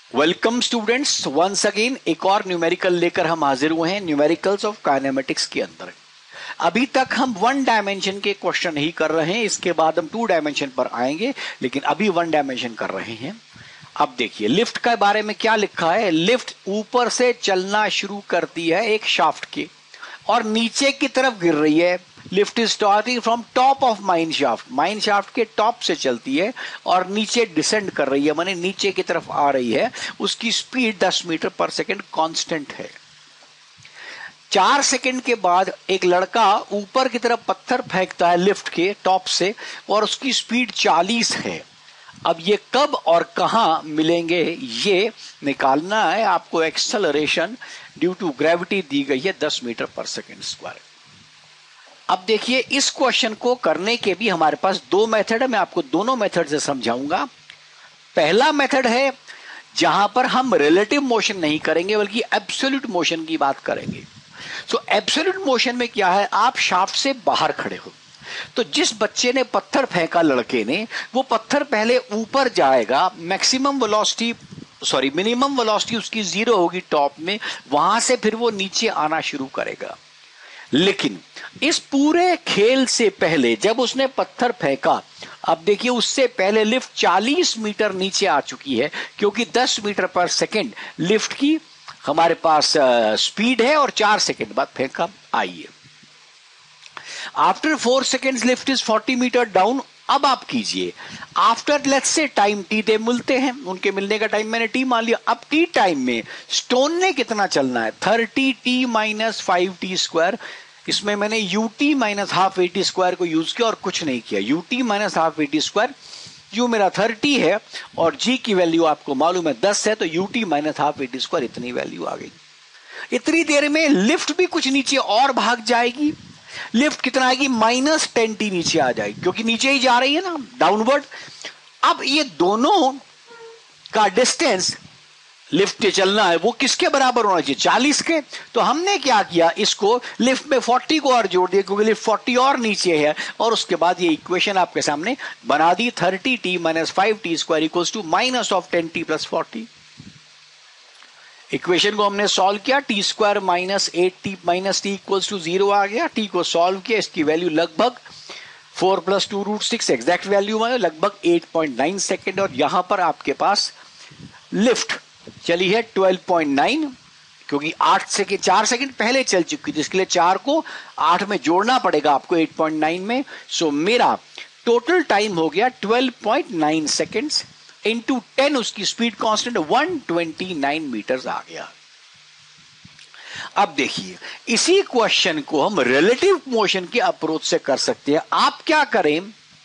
Welcome students, once again एक और numerical लेकर हम हाजिर हुए हैं न्यूमेरिकल्स ऑफ काइनेमेटिक्स के अंदर। अभी तक हम वन डायमेंशन के क्वेश्चन ही कर रहे हैं, इसके बाद हम टू डायमेंशन पर आएंगे, लेकिन अभी वन डायमेंशन कर रहे हैं। अब देखिए लिफ्ट के बारे में क्या लिखा है। लिफ्ट ऊपर से चलना शुरू करती है एक शाफ्ट के और नीचे की तरफ गिर रही है। Lift is starting from top of mine shaft के टॉप से चलती है और नीचे डिसेंड कर रही है, माने नीचे की तरफ आ रही है। उसकी speed 10 metre per second constant है। 4 सेकंड के बाद एक लड़का ऊपर की तरफ पत्थर फेंकता है लिफ्ट के टॉप से और उसकी स्पीड 40 है। अब ये कब और कहां मिलेंगे ये निकालना है आपको। एक्सेलरेशन ड्यू टू ग्रेविटी दी गई है 10 मीटर पर सेकंड स्क्वायर। अब देखिए इस क्वेश्चन को करने के भी हमारे पास दो मेथड है, मैं आपको दोनों मेथड से समझाऊंगा। पहला मेथड है जहां पर हम रिलेटिव मोशन नहीं करेंगे बल्कि एब्सोल्यूट मोशन की बात करेंगे। सो एब्सोल्यूट मोशन में क्या है, आप शाफ्ट से बाहर खड़े हो, तो जिस बच्चे ने पत्थर फेंका लड़के ने, वो पत्थर पहले ऊपर जाएगा, मिनिमम वेलोसिटी उसकी 0 होगी टॉप में, वहां से फिर वो नीचे आना शुरू करेगा। लेकिन इस पूरे खेल से पहले जब उसने पत्थर फेंका, अब देखिए उससे पहले लिफ्ट 40 मीटर नीचे आ चुकी है, क्योंकि 10 मीटर पर सेकंड लिफ्ट की हमारे पास स्पीड है और 4 सेकंड बाद फेंका। आइए after 4 seconds lift is 40 metre down. अब आप कीजिए after let's say time T, they मिलते हैं, उनके मिलने का टाइम मैंने टी मान लिया। अब टी टाइम में स्टोन ने कितना चलना है, 30 टी माइनस 5 टी स्क्वायर। इसमें मैंने u t minus half a t square को यूज किया और कुछ नहीं किया। U t minus half a t square, u मेरा 30 है और जी की वैल्यू आपको मालूम है 10 है, तो u t minus half a t square इतनी वैल्यू आ गई। इतनी देर में लिफ्ट भी कुछ नीचे और भाग जाएगी। लिफ्ट कितना आएगी, -10 टी नीचे आ जाएगी, क्योंकि नीचे ही जा रही है ना, डाउनवर्ड। अब ये दोनों का डिस्टेंस लिफ्ट से चलना है वो किसके बराबर होना चाहिए, 40 के। तो हमने क्या किया, इसको लिफ्ट में 40 को और जोड़ दिया, क्योंकि लिफ्ट 40 और नीचे है, और उसके बाद ये इक्वेशन आपके सामने बना दी। 30 T minus 5 T square equals to minus of 10 T plus 40। Equation को हमने सॉल्व किया, T square minus 8 T minus T equals to 0 आ गया। टी को सॉल्व किया, इसकी वैल्यू लगभग 4 + 2√6 एग्जैक्ट वैल्यू में लगभग 8.9 सेकेंड। और यहां पर आपके पास लिफ्ट चली है 12.9, क्योंकि 4 सेकंड पहले चल चुकी थी, इसके लिए 4 को 8 में जोड़ना पड़ेगा आपको 8.9 में। सो मेरा टोटल टाइम हो गया 12.9 सेकेंड्स इंटू 10, उसकी स्पीड कांस्टेंट 129 मीटर्स आ गया। अब देखिए इसी क्वेश्चन को हम रिलेटिव मोशन के अप्रोच से कर सकते हैं। आप क्या करें,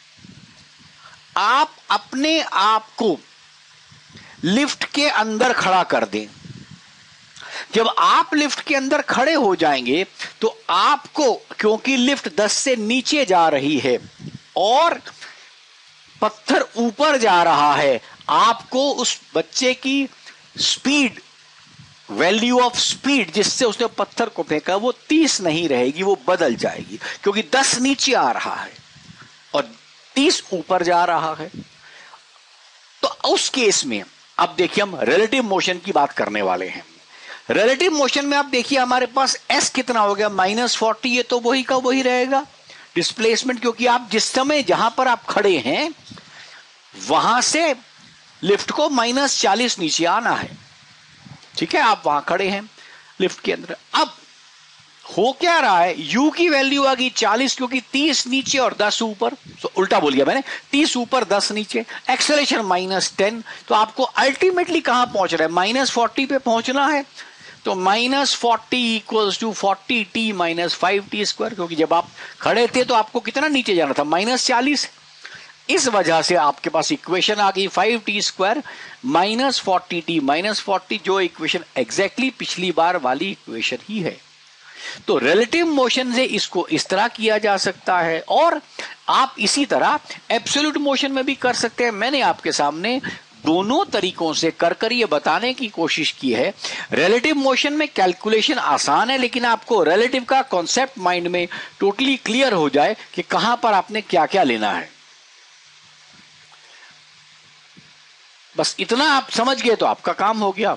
आप अपने आप को लिफ्ट के अंदर खड़ा कर दें। जब आप लिफ्ट के अंदर खड़े हो जाएंगे तो आपको, क्योंकि लिफ्ट 10 से नीचे जा रही है और पत्थर ऊपर जा रहा है, आपको उस बच्चे की स्पीड, वैल्यू ऑफ स्पीड जिससे उसने पत्थर को फेंका, वो 30 नहीं रहेगी, वो बदल जाएगी, क्योंकि 10 नीचे आ रहा है और 30 ऊपर जा रहा है। तो उस केस में अब देखिए हम रिलेटिव मोशन की बात करने वाले हैं। रिलेटिव मोशन में आप देखिए हमारे पास s कितना हो गया, -40, ये तो वही का वही रहेगा डिस्प्लेसमेंट, क्योंकि आप जिस समय जहां पर आप खड़े हैं वहां से लिफ्ट को -40 नीचे आना है। ठीक है, आप वहां खड़े हैं लिफ्ट के अंदर। अब हो क्या रहा है, u की वैल्यू आ गई 40, क्योंकि 30 नीचे और 10 ऊपर। तो उल्टा बोल गया मैंने, 30 ऊपर 10 नीचे, एक्सेलरेशन -10। तो आपको अल्टीमेटली कहां पहुंच रहा है, -40 पे पहुंचना है। तो -40 equals to 40 T minus 5 T square, क्योंकि जब आप खड़े थे तो आपको कितना नीचे जाना था, -40। इस वजह से आपके पास इक्वेशन आ गई 5t स्क्वायर -40 टी माइनस 40, जो इक्वेशन एग्जैक्टली पिछली बार वाली इक्वेशन ही है। तो रिलेटिव मोशन से इसको इस तरह किया जा सकता है, और आप इसी तरह एब्सोल्यूट मोशन में भी कर सकते हैं। मैंने आपके सामने दोनों तरीकों से कर ये बताने की कोशिश की है। रिलेटिव मोशन में कैलकुलेशन आसान है, लेकिन आपको रिलेटिव का कॉन्सेप्ट माइंड में टोटली क्लियर हो जाए कि कहां पर आपने क्या क्या लेना है। बस इतना आप समझ गए तो आपका काम हो गया।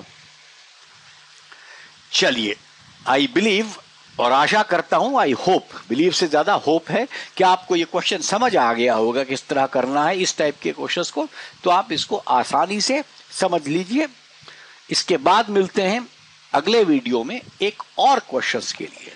चलिए, आई बिलीव और आशा करता हूं, आई होप, बिलीव से ज्यादा होप है कि आपको ये क्वेश्चन समझ आ गया होगा किस तरह करना है इस टाइप के क्वेश्चंस को, तो आप इसको आसानी से समझ लीजिए। इसके बाद मिलते हैं अगले वीडियो में एक और क्वेश्चंस के लिए।